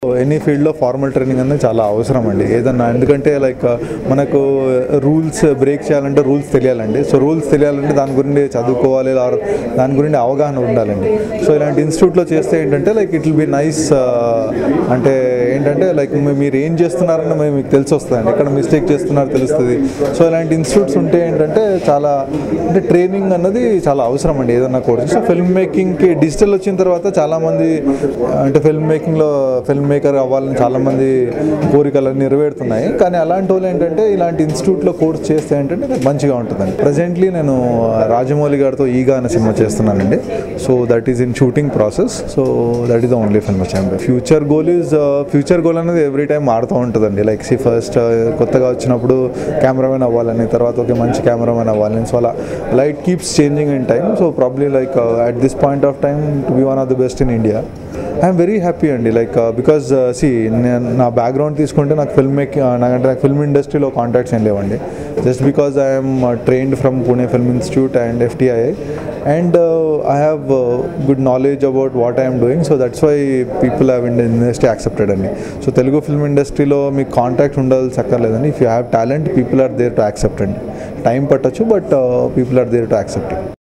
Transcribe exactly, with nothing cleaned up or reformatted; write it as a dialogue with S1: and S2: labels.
S1: Any ఫీల్డ్లో formal training అనేది చాలా అవసరం అండి ఏదన్నా, ఎందుకంటే లైక్ మనకు రూల్స్ బ్రేక్ చేయాలంటే రూల్స్ తెలియాలండి. సో రూల్స్ తెలియాలంటే దాని గురించి చదువుకోవాలి, దాని గురించి అవగాహన ఉండాలండి. సో ఇలాంటి ఇన్స్టిట్యూట్లో చేస్తే ఏంటంటే like it will be nice, అంటే ఏంటంటే లైక్ మీరు ఏం చేస్తున్నారని మీకు తెలిసి వస్తుందండి, ఎక్కడ మిస్టేక్ చేస్తున్నారో తెలుస్తుంది. సో ఇలాంటి ఇన్స్టిట్యూట్స్ ఉంటే ఏంటంటే చాలా అంటే ట్రైనింగ్ అన్నది చాలా అవసరం అండి ఏదన్నా కోర్స్. సో ఫిల్మ్ మేకింగ్కి డిజిటల్ వచ్చిన తర్వాత చాలామంది అంటే ఫిల్మ్ మేకింగ్లో ఫిల్మ్ మేకర్ అవ్వాలని చాలామంది కోరికలు నెరవేరుతున్నాయి. కానీ అలాంటి వాళ్ళు ఏంటంటే ఇలాంటి ఇన్స్టిట్యూట్లో కోర్స్ చేస్తే ఏంటంటే మంచిగా ఉంటుందండి. ప్రజెంట్లీ నేను రాజమౌళి గారితో ఈగా అనే సినిమా చేస్తున్నానండి. So that is in shooting process. So that is the only film champion. Future goal is future goal అనేది ఎవ్రీ టైం మారుతూ ఉంటుందండి. లైక్ సి ఫస్ట్ కొత్తగా వచ్చినప్పుడు కెమెరామెన్ అవ్వాలని, తర్వాత ఒక మంచి కెమెరామెన్ అవ్వాలని. సో అలా light keeps changing in time. So probably like at this point of time to be one of the best in India. I'm very happy అండి. లైక్ బికాజ్ సి నేను నా బ్యాక్గ్రౌండ్ తీసుకుంటే నాకు ఫిల్మ్ మేకింగ్ నాకంటే నాకు film ఇండస్ట్రీలో contacts ఏం లేవండి. Just because I'm trained from Pune film institute and FTI and I have good knowledge about what I'm doing. So that's why people have in industry accepted అండి. So Telugu film ఇండస్ట్రీలో మీకు contact ఉండాల్సి అక్కర్లేదండి. If you have talent people are there to accept అండి. Time పట్టచ్చు, but people are there to accept.